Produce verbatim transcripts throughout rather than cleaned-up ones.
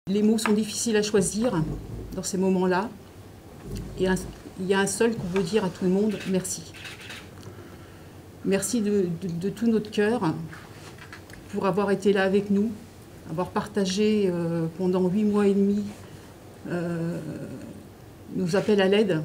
Les mots sont difficiles à choisir dans ces moments-là. Et il y a un seul qu'on veut dire à tout le monde, merci. Merci de, de, de tout notre cœur pour avoir été là avec nous, avoir partagé euh, pendant huit mois et demi euh, nos appels à l'aide,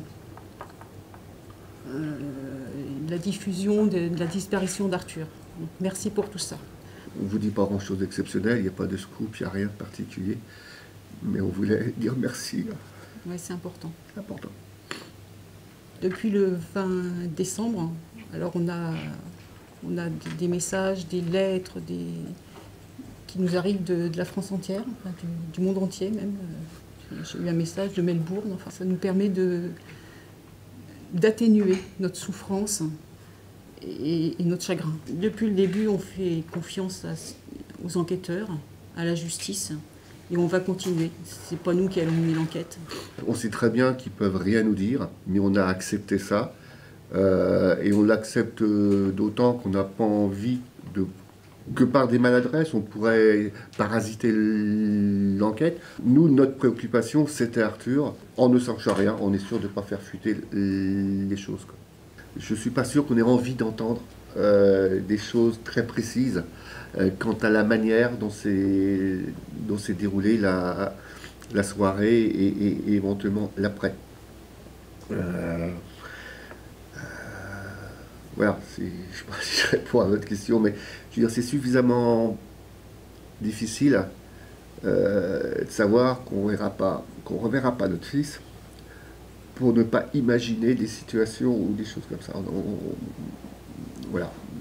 euh, la diffusion de, de la disparition d'Arthur. Merci pour tout ça. On ne vous dit pas grand-chose d'exceptionnel, il n'y a pas de scoop, il n'y a rien de particulier. Mais on voulait dire merci. Oui, c'est important. C'est important. Depuis le vingt décembre, alors on a, on a des messages, des lettres, des, qui nous arrivent de, de la France entière, enfin du, du monde entier même. J'ai eu un message de Melbourne. Enfin, ça nous permet de, d'atténuer notre souffrance et, et notre chagrin. Depuis le début, on fait confiance à, aux enquêteurs, à la justice. Et on va continuer. C'est pas nous qui allons mener l'enquête. On sait très bien qu'ils peuvent rien nous dire, mais on a accepté ça. Euh, et on l'accepte d'autant qu'on n'a pas envie de, que par des maladresses, on pourrait parasiter l'enquête. Nous, notre préoccupation, c'était Arthur. En ne sachant rien, on est sûr de ne pas faire fuiter les choses, quoi. Je ne suis pas sûr qu'on ait envie d'entendre euh, des choses très précises euh, quant à la manière dont s'est dont s'est déroulée la, la soirée et, et, et éventuellement l'après. Euh, euh, voilà, je ne sais pas si je réponds à votre question, mais je veux dire, c'est suffisamment difficile euh, de savoir qu'on verra pas, qu'on reverra pas notre fils, pour ne pas imaginer des situations ou des choses comme ça. On, on, voilà.